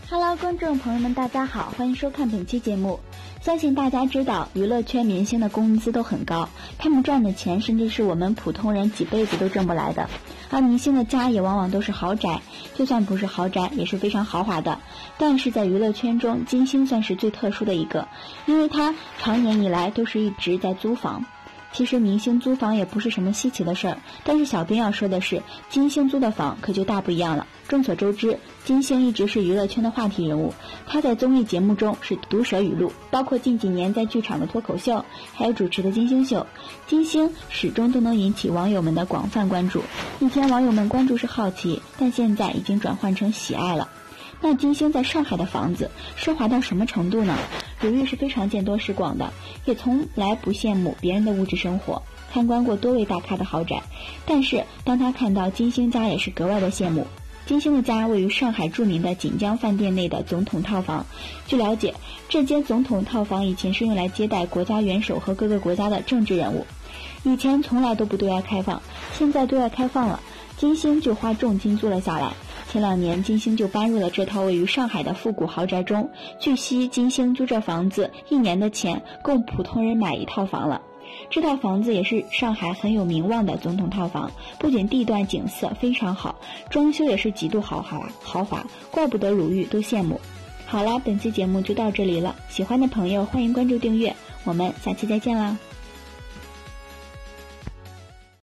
Hello， 观众朋友们，大家好，欢迎收看本期节目。相信大家知道，娱乐圈明星的工资都很高，他们赚的钱甚至是我们普通人几辈子都挣不来的。而明星的家也往往都是豪宅，就算不是豪宅，也是非常豪华的。但是在娱乐圈中，金星算是最特殊的一个，因为他长年以来都是一直在租房。其实明星租房也不是什么稀奇的事儿，但是小编要说的是，金星租的房可就大不一样了。众所周知，金星一直是娱乐圈的话题人物，他在综艺节目中是毒舌语录，包括近几年在剧场的脱口秀，还有主持的金星秀。金星始终都能引起网友们的广泛关注，以前网友们关注是好奇，但现在已经转换成喜爱了。那金星在上海的房子奢华到什么程度呢？鲁豫是非常见多识广的，也从来不羡慕别人的物质生活，参观过多位大咖的豪宅，但是当他看到金星家也是格外的羡慕。金星的家位于上海著名的锦江饭店内的总统套房。据了解，这间总统套房以前是用来接待国家元首和各个国家的政治人物，以前从来都不对外开放，现在对外开放了，金星就花重金租了下来。前2年金星就搬入了这套位于上海的复古豪宅中，据悉金星租这房子1年的钱够普通人买一套房了。这套房子也是上海很有名望的总统套房，不仅地段景色非常好，装修也是极度豪华，怪不得鲁豫都羡慕。好了，本期节目就到这里了，喜欢的朋友欢迎关注订阅，我们下期再见啦。